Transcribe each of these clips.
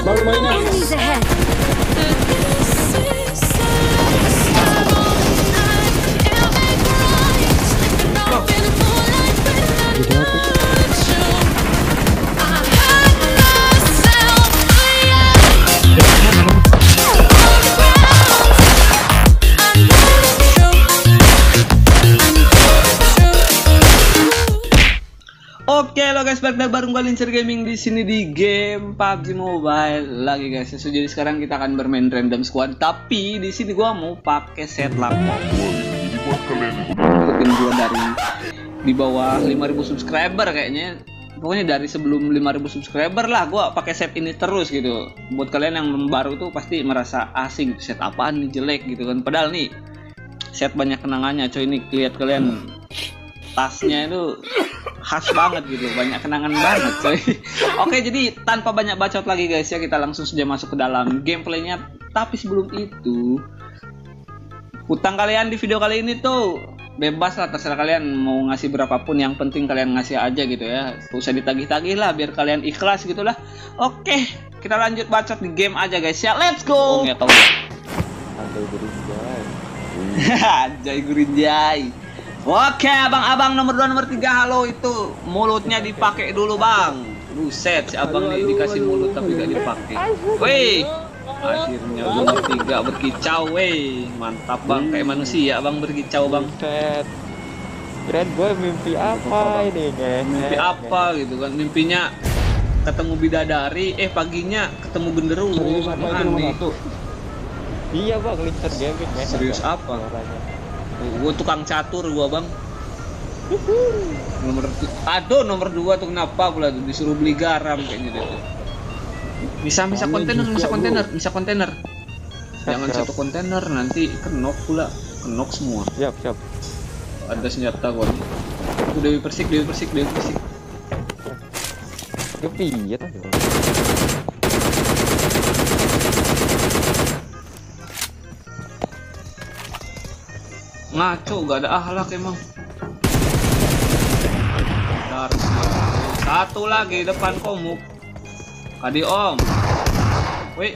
Baru mainnya. Enemies ahead. Oke lo guys, balik lagi bareng gue Lincer Gaming di sini di game PUBG Mobile lagi guys. So, jadi sekarang kita akan bermain random squad, tapi di sini gue mau pakai set laptop. Mungkin gue dari di bawah 5.000 subscriber kayaknya. Pokoknya dari sebelum 5.000 subscriber lah gue pakai set ini terus gitu. Buat kalian yang baru tuh pasti merasa asing, set apaan nih, jelek gitu kan. Padahal nih set banyak kenangannya coy. Ini lihat kalian, tasnya itu khas banget gitu, banyak kenangan banget coy. Oke, jadi tanpa banyak bacot lagi guys ya, kita langsung saja masuk ke dalam gameplaynya. Tapi sebelum itu, hutang kalian di video kali ini tuh bebas lah, terserah kalian mau ngasih berapapun, yang penting kalian ngasih aja gitu ya. Gak usah ditagih-tagih lah, biar kalian ikhlas gitu lah. Oke, kita lanjut bacot di game aja guys ya, let's go. Nggak tahu ya. Anjay Gurinjay. Oke, abang-abang nomor 2 nomor 3, halo. Itu mulutnya dipakai dulu bang. Buset, si abang nih dikasih mulut tapi gak dipakai. Wih, akhirnya nomor 3 berkicau. Wih, mantap bang, kayak manusia bang berkicau bang. Keren gue, mimpi apa ini guys? Mimpi apa gitu kan? Mimpinya ketemu bidadari, paginya ketemu genderuwo. Iya bang, Lincer Gaming guys. Serius apa? Gue tukang catur gua bang. Nomor 2 tuh kenapa pula tuh disuruh beli garam kayaknya dia tuh. Bisa kontainer. Jangan Siap. satu kontainer nanti kenok pula, kenok semua. Siap. Ada senjata gua nih. Dewi persik. Iya tuh. Ngaco, gak ada akhlak emang. Bentar. Satu lagi depan komuk. Kadi om. Wih.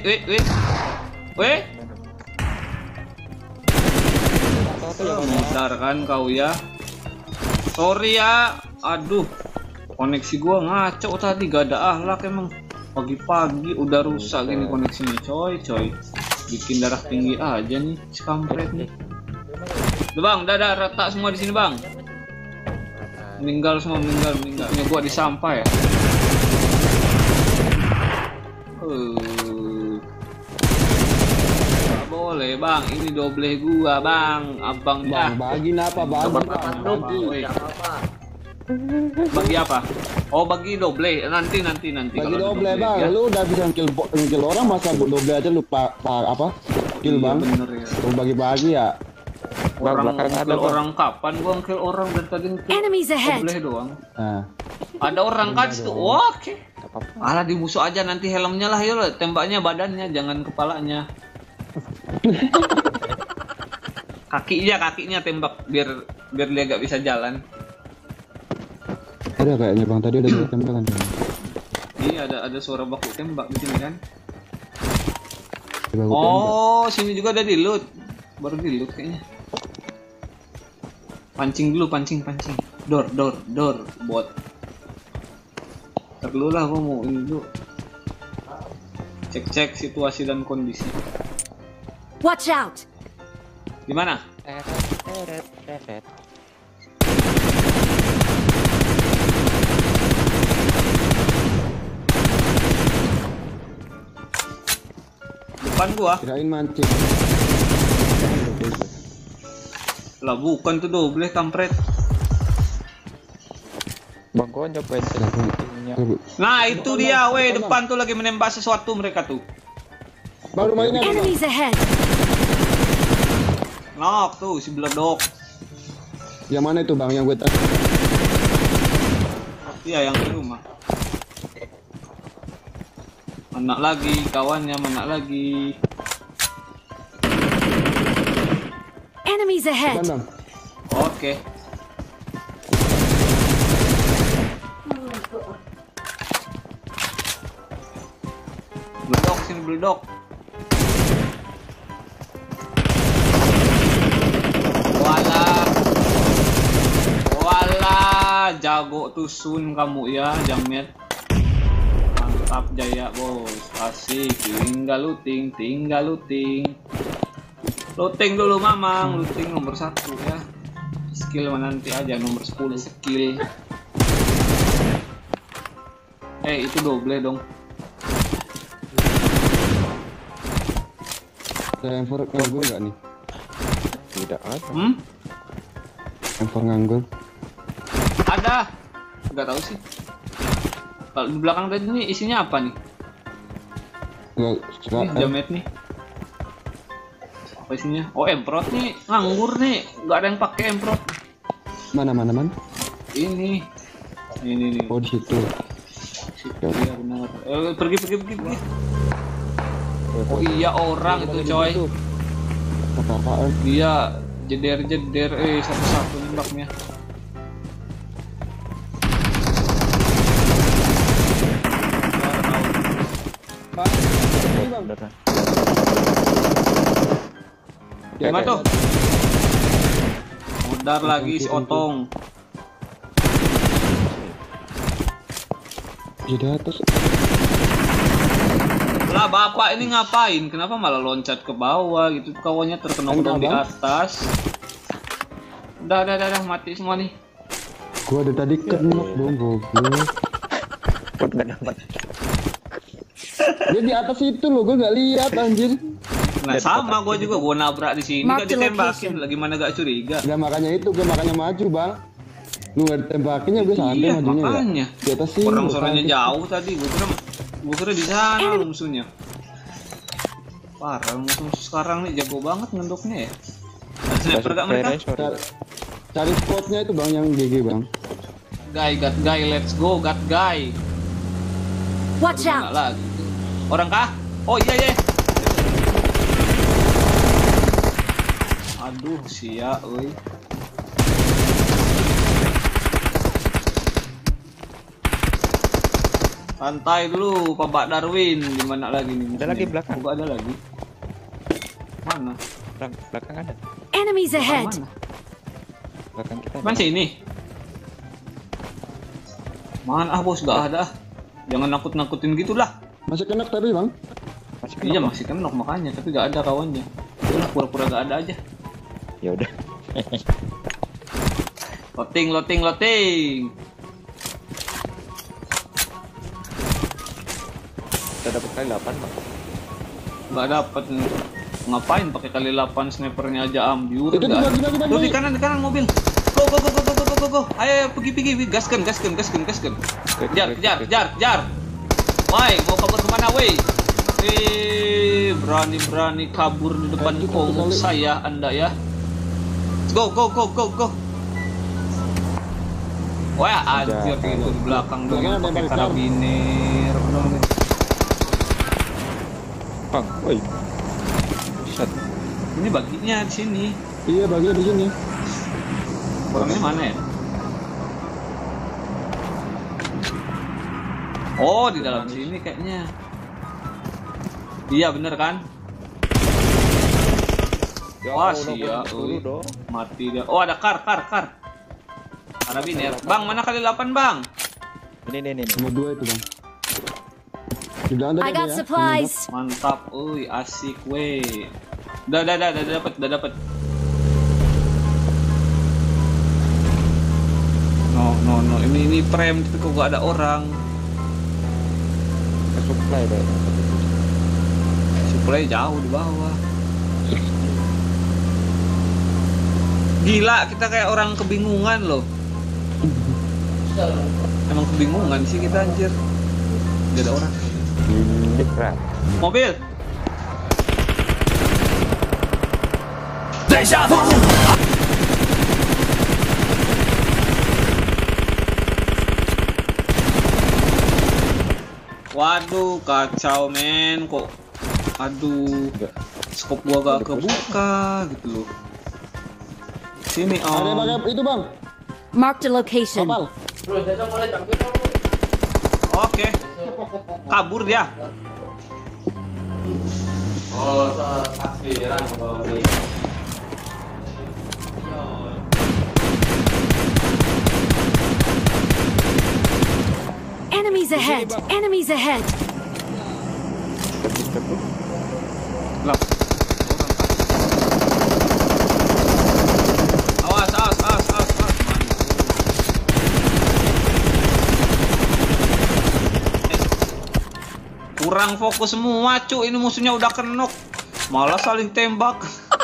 Bentar kan kau ya. Sorry ya. Aduh, koneksi gua ngaco tadi, gak ada akhlak emang. Pagi-pagi udah rusak gini koneksinya coy. Bikin darah tinggi aja nih si kampret nih. Tuh bang, udah rata semua di sini bang. Meninggal semua. Ini gua di sampah ya. Gak boleh bang, ini double gua bang, abang dah. Bagi apa bang? Bagi apa? Oh bagi double, nanti. Bagi kalau double bang, ya. lu udah bisa kill orang, masa double aja lu apa? Kill bang. Bener ya. Lu bagi ya. Orang kapan gua kill orang dari tadi Enemies ahead. double doang. Nah. Ada orang kan situ. Oke. Alah di musuh aja nanti helmnya lah, yuk tembaknya badannya jangan kepalanya. kakinya tembak biar dia gak bisa jalan. Ada kayaknya bang, tadi ada suara tembakan. Iya ada suara baku tembak di sini kan. Baku Oh, sini juga ada di loot. Baru di loot kayaknya. Pancing dulu. Door bot. Terlalu lah gua mau ini dulu. Cek situasi dan kondisi. Watch out. Di mana? Depan gua. Kirain mancing. Lah bukan tuh double kampret. Bang gua nyobain settingnya. Nah itu dia, weh depan tuh lagi menembak sesuatu mereka tuh. Baru mainnya. Enemies ahead. Nok tuh si beledok. Yang mana itu bang? Yang gue tas. Iya yang di rumah. Mana lagi kawannya, mana lagi. Enemies ahead. Bang. Oke. Beledok sini, beledok. Walah, jago tusun kamu ya, Jamet. Mantap Jaya bos, asik. Tinggal looting, tinggal looting. Looting dulu Mamang, looting nomor 1 ya. Skill nanti aja nomor 10 skill. Itu double dong. Ada M4 nganggur nggak nih? Tidak ada. M4 nganggur. Ada. Nggak tahu sih. Kalau di belakang tadi ini isinya apa nih? Ini Jamet nih. Apa isinya? Oh, Emprot nih, nganggur nih. Nggak ada yang pakai Emprot. Mana? Ini nih. Oh, di situ. Iya benar. Pergi. Oh iya orang itu coy. Apa-apaan? Dia jeder satu-satu nembaknya. Gimana tuh? Modar lagi si Otong. Di atas. Lah bapak ini ngapain? Kenapa malah loncat ke bawah gitu? Kawannya terkenal di atas. Udah mati semua nih. Gua ada tadi kenok dong goblok. Kok nggak dapat? Dia di atas itu loh, gua nggak lihat anjir. Nah sama gua juga, gua nabrak di sini Mark gak the ditembakin. location. Lagi mana gak curiga? Ya makanya itu, gua makanya maju bang. Lu nggak ditembakinnya gua santai Iya majunya ya. makanya. Di atas sini. Orang suaranya jauh tadi, gua kira di sana musuhnya. Parah musuh sekarang nih jago banget ngendoknya ya. Ada sniper gak mereka? Cari spotnya itu bang yang GG bang. Got guy, let's go, got guy. Watch Mana out! lagi? Orang kah? Oh iya. Aduh sia, euy. Santai dulu, Pak Darwin. Gimana lagi nih? Ada lagi belakang. Gua ada lagi. Mana? Belakang ada. Enemies ahead! Mana? Belakang kita. Mana sini? Mana bos, gak ada. Jangan nakut-nakutin gitulah. Masih kena tapi bang. Iya masih kenok makanya, tapi gak ada kawannya. Udah pura-pura gak ada aja. Ya udah. Loting. Kita dapat kali 8 bang. Gak dapet. Ngapain pakai kali 8 snipernya aja ambiur. Itu bagi. Tuh di kanan mobil. Go. Ayo pergi. Gaskan. Kejar. Woi, mau kabur kemana woi? Berani kabur di depan kongok saya Anda ya. Go. Wah, anjir itu di belakang dong pakai karabiner. Bang, woi. Shot. Ini baginya di sini. Iya baginya di sini. Orangnya mana ya? Oh, di dalam sini kayaknya. Iya bener kan? Wah sia, mati dia. Oh ada kar. Karabiner. Bang, mana kali 8 bang? Ini. Nomor 2 itu bang. Di dalam I got supplies! Mantap, asik weh. Udah dapat. No. Ini prem itu kok gak ada orang. Supply deh. Supply jauh di bawah. Gila, kita kayak orang kebingungan loh. Emang kebingungan sih kita anjir. Gak ada orang. Mobil. Waduh, kacau men, kok. Aduh, skop gua gak kebuka gitu loh. Sini Ada yang pakai itu bang. Mark the location. Kapal. Oke. Kabur dia. Oh, takbiran kalau ini. Enemies ahead! Enemies ahead! Lah. Awas, awas, awas, awas, awas. Kurang fokus semua, cu. Ini musuhnya udah kenok. Malah saling tembak.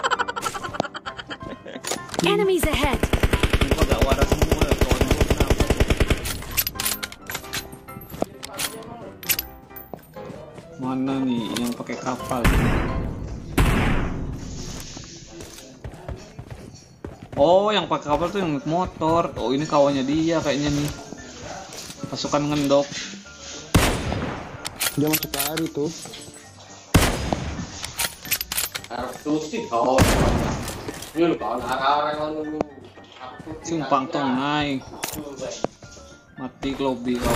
Enemies ahead! Kok gak waras semua, kawan gua kenapa? Mana nih yang pakai kapal? Oh, yang pakai kapal tuh yang naik motor. Oh, ini kawannya dia kayaknya nih. Pasukan ngendok. Dia masuk lari tuh. Harus tusi kau. Ini lu kau arah-arah kau dulu. Simpang tong naik. Mati lobby kau.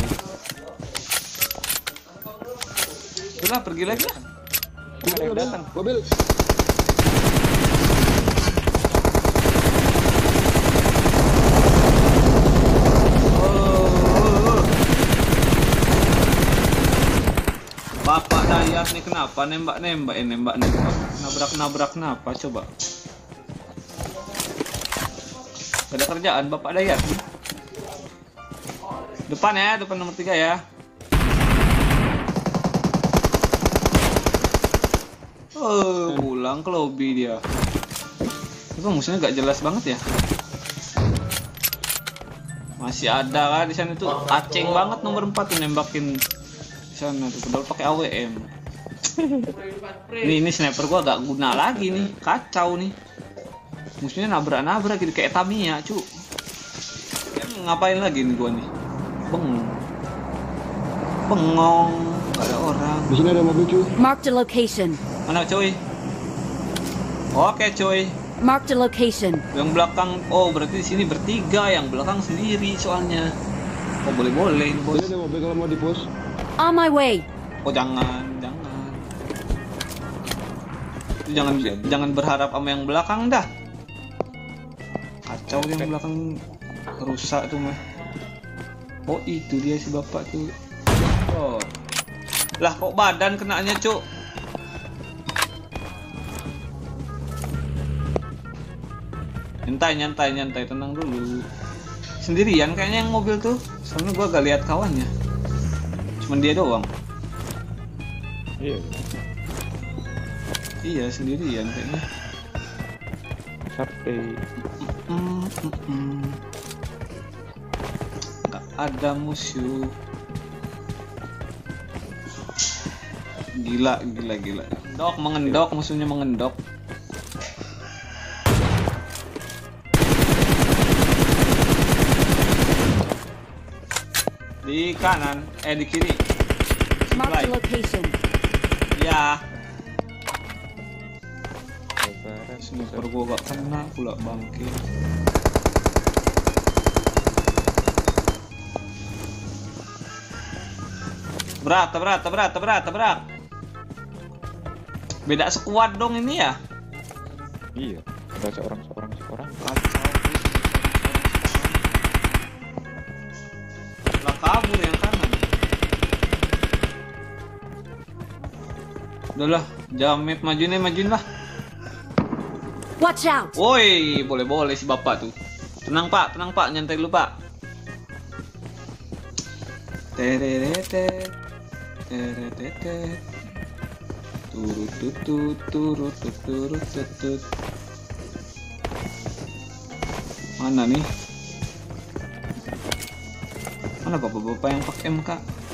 Udah pergi lagi lah. Ada yang datang. Mobil. Bapak Dayat nih kenapa nembak-nembak nembak-nembak. Nabrak-nabrak kenapa coba? Ada kerjaan Bapak Dayat. Depan ya, depan nomor 3 ya. Oh, pulang ke lobby dia. Itu musuhnya gak jelas banget ya. Masih ada kan di sana tuh. Aceng banget nomor 4 tuh nembakin di sana tuh. Padahal pakai AWM. Ini sniper gua gak guna lagi nih. Kacau nih. Musuhnya nabrak-nabrak gitu kayak Tamiya, cu. Ngapain lagi nih gua nih? Bengong. Gak ada orang. Di sini ada mobil cuy. Marked a location. Mana cuy? Oke cuy. Marked a location. Yang belakang, oh berarti di sini bertiga, yang belakang sendiri soalnya. Oh boleh bos. Ini ada mobil kalau mau di push. On my way. Oh jangan. Jangan berharap sama yang belakang dah. Kacau yang belakang rusak tuh mah. Oh itu dia si bapak tuh. Oh. Lah kok badan kenanya cuk? Nyantai, tenang dulu. Sendirian kayaknya yang mobil tuh. Soalnya gua gak lihat kawannya. Cuman dia doang. Iya. Iya, sendirian kayaknya. Sampai Gak ada musuh. Gila. Mengendok, musuhnya mengendok. Di kanan, di kiri. Marked a location. Ya, lebaran sniper gua gak kena pula bangke. Tabrak. Beda sekuad dong ini ya. Iya. Ada seorang. Kacau. Lah kabur yang kanan. Udahlah, jamet majuin lah. Watch out! Woi, boleh si bapak tuh. Tenang pak, nyantai dulu pak. Tererete. Turut. Mana nih? Mana bapak-bapak yang pakai MK?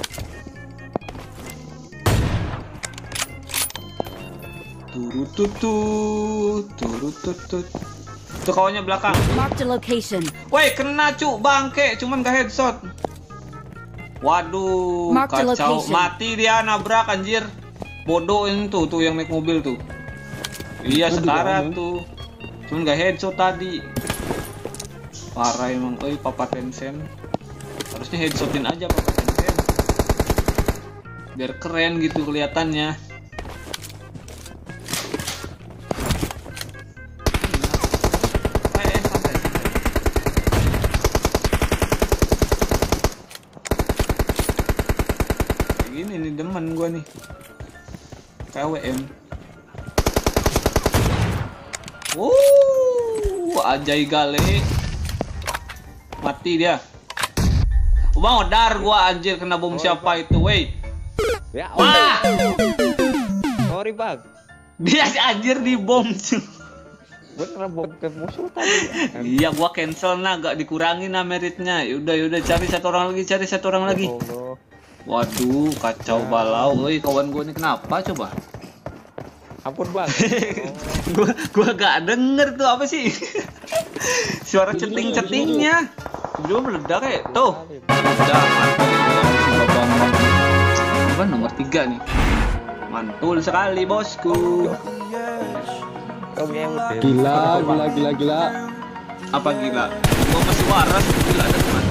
Turut. Itu kawannya belakang. Marked a location. Woi, kena cu, bangke, cuman gak headshot. Waduh, Mark the kacau. location. Mati dia, nabrak anjir. Bodoh ini tuh yang naik mobil tuh. Iya, sekarat tuh. Cuman gak headshot tadi. Parah emang, Papa Tencent. Harusnya headshotin aja Papa Tencent. Biar keren gitu kelihatannya. gua nih. KWM. Ajay gale. Mati dia. Bang, dar gua anjir kena bom siapa itu, wey. Ya, Wah! sorry bang. Dia anjir di bom. Gue kena bom ke musuh tadi. Iya, gua cancel nah, gak dikurangin nah meritnya. Yaudah cari satu orang lagi. Allah. Waduh, kacau balau. Woi, kawan gua ini kenapa coba? Ampun bang. Gua gak denger tuh apa sih? Suara ceting-cetingnya. Tiba-tiba meledak ya. Tuh. Udah mantul. Apa nomor 3 nih? Mantul sekali bosku. Gila. Apa gila? Gua masih waras, gila ada teman.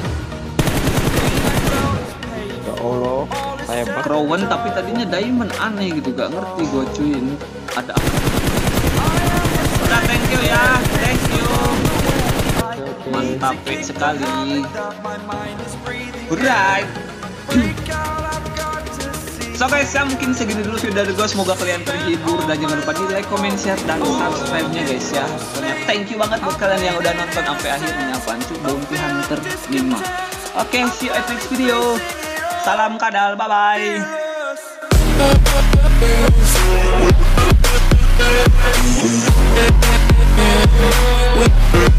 Ya Allah. Saya bang. Crowen tapi tadinya diamond, aneh gitu, gak ngerti gua cuy. Ini ada apa? Udah, thank you ya. Thank you. Mantap sekali. Alright. So guys, ya mungkin segini dulu video dari gue. Semoga kalian terhibur dan jangan lupa di like, comment, share, dan subscribe-nya guys ya. Pokoknya thank you banget buat kalian yang udah nonton sampai akhirnya. Pancu Bounty Hunter 5. Oke, see you at next video. Salam kadal, bye bye.